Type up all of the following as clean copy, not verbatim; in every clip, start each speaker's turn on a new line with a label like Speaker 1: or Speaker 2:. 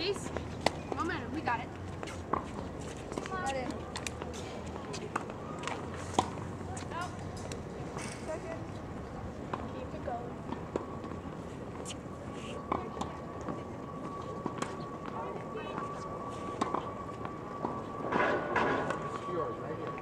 Speaker 1: Chase, momentum, we got it.
Speaker 2: Got it.
Speaker 1: Second. Keep it going.
Speaker 3: It's yours, right here.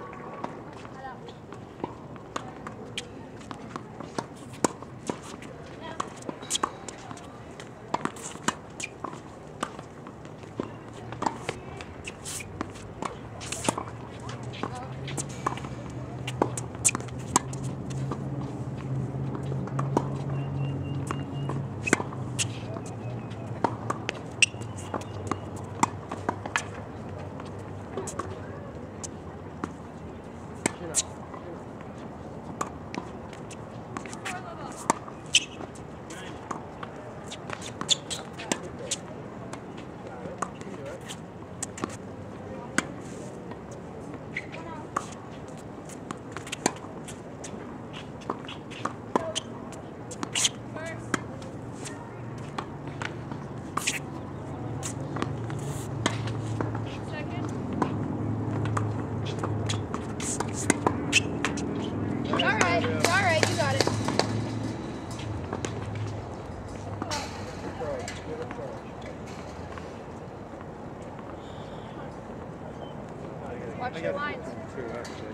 Speaker 1: Watch your lines.
Speaker 3: Two, actually.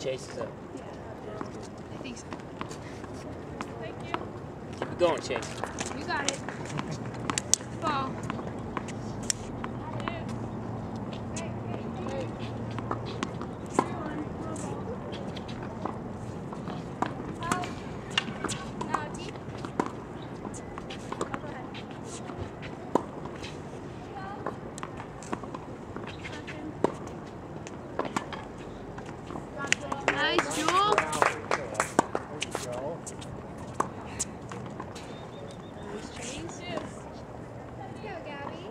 Speaker 4: Chase is up.
Speaker 1: I think so. Thank you.
Speaker 4: Keep it going, Chase.
Speaker 1: You got it. Ball. Nice, Jewel. Nice, Chase.
Speaker 2: Let's go, Gabby.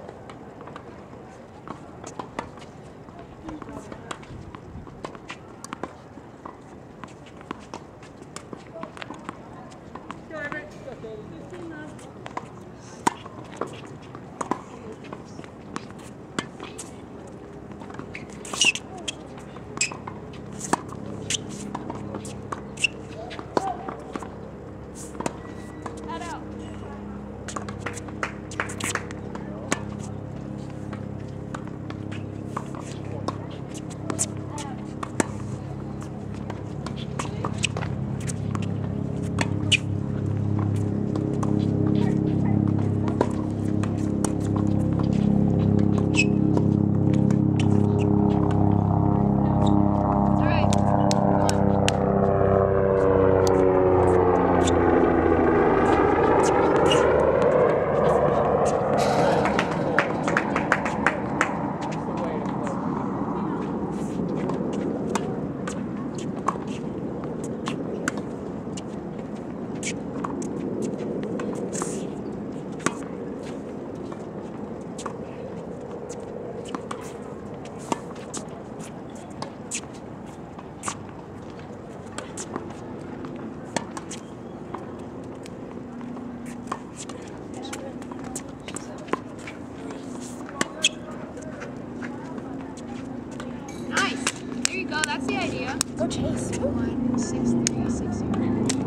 Speaker 1: Go, that's the idea.
Speaker 2: Go Chase.
Speaker 1: 1, 6, 3, 6, 0.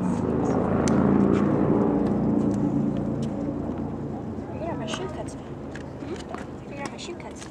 Speaker 2: You're gonna have my shoe cuts. You're gonna have my shoe cuts.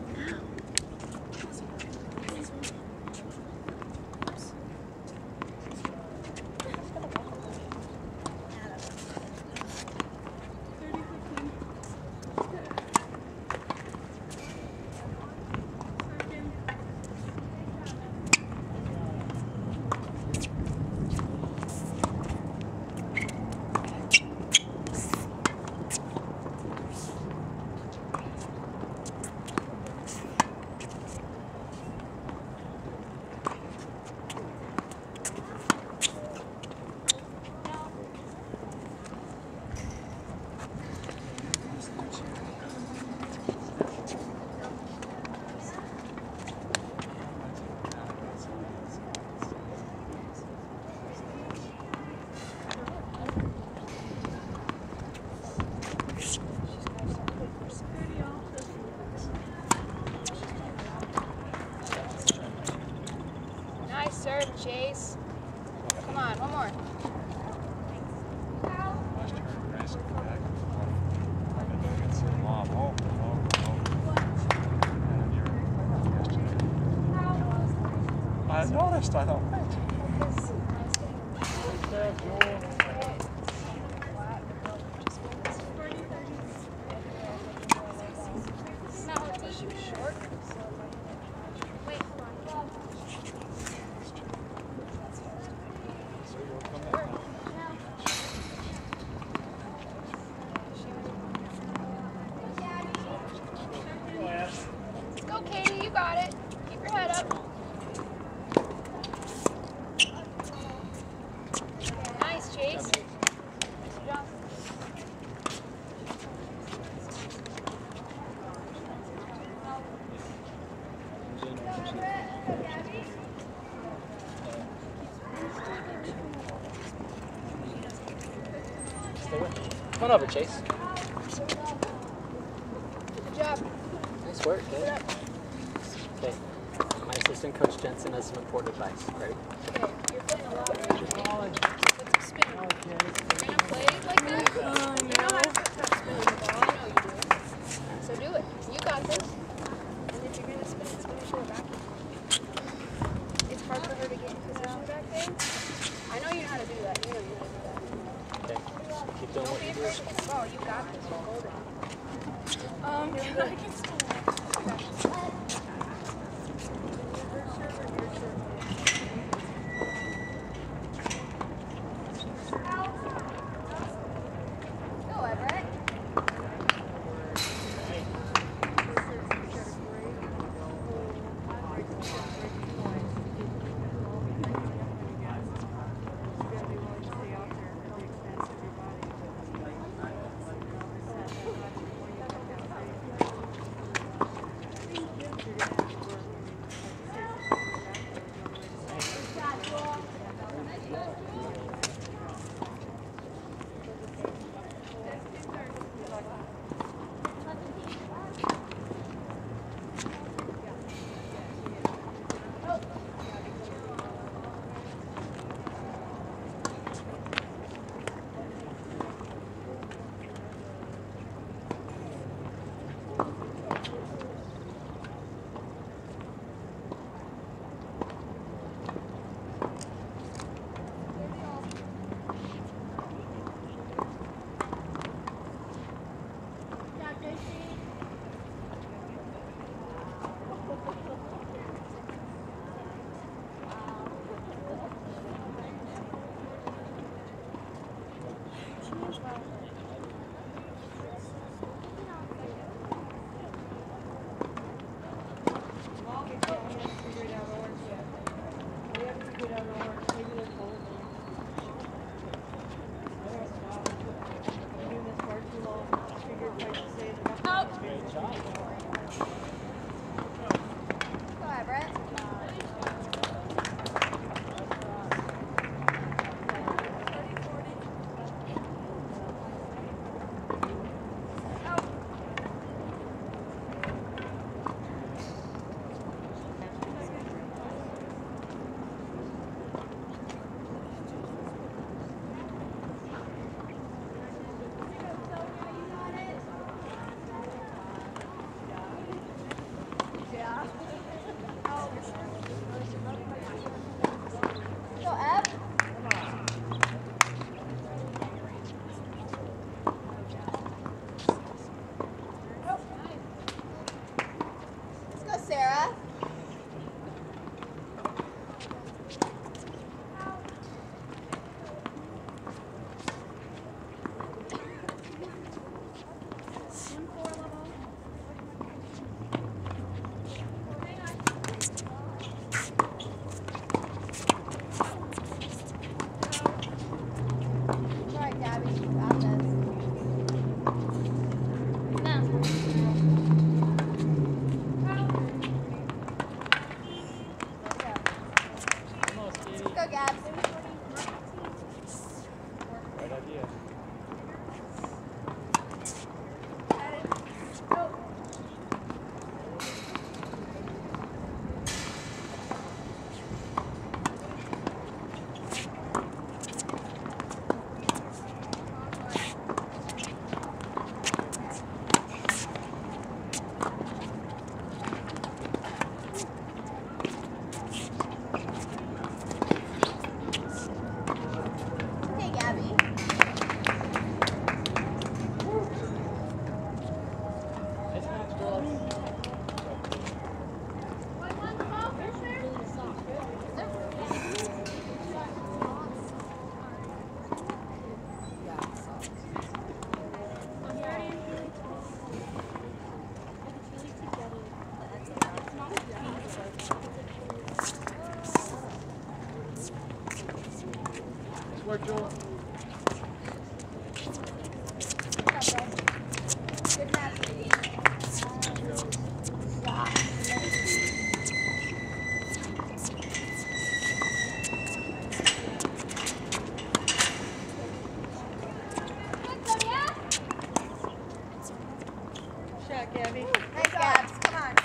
Speaker 1: Nice serve, Chase. Come on, one more.
Speaker 3: I noticed, I thought,
Speaker 1: Go, Katie, you got it. Keep your head up. Nice, Chase. Nice job.
Speaker 4: Stay with me. Come on over, Chase.
Speaker 1: Good job.
Speaker 4: Nice work, kid. Okay. My assistant coach Jensen has some important advice. Ready?
Speaker 1: Okay, you're playing a lot of put some spin. You're gonna play like that? You know how to put some spin on the ball. I know you do. So do it. You got this. And if you're gonna spin it to the back. It's hard for her to get Go, Everett. Go, Everett. Go, Ev. Let's go, Sarah. All right, Gabby, you got this. Go, Gabs.
Speaker 3: Right idea.
Speaker 1: Okay, Gabby.
Speaker 4: Nice match, girls.
Speaker 3: Nice work, Joel.
Speaker 1: Good match.
Speaker 2: Shot, Gabby.
Speaker 1: Nice, Gabs. Come on.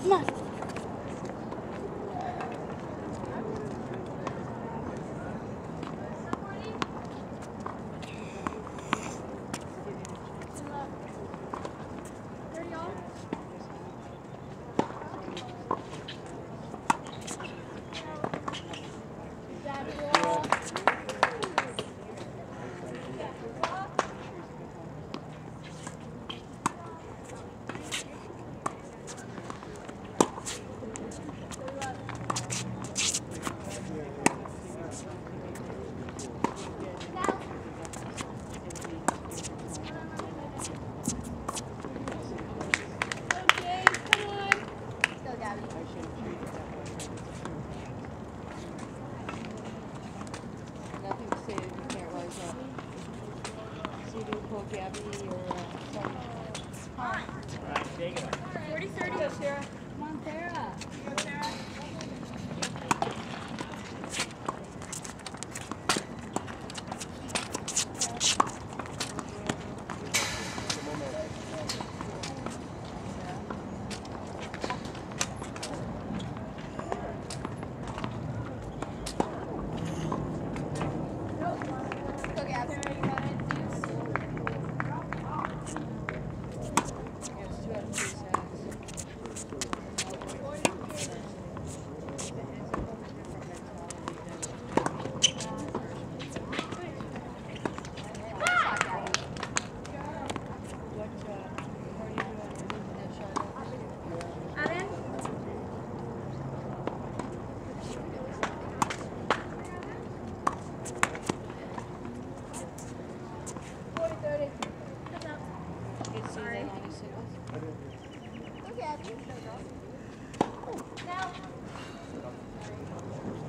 Speaker 2: Come on.
Speaker 5: Nothing to say if you can't rise up. See if you pull Gabby or something.
Speaker 1: 40-30. Go, Sarah.
Speaker 5: Come on, Sarah.
Speaker 1: Go, Gabs.
Speaker 5: Yes, 2 out of 3 sacks.
Speaker 1: Now.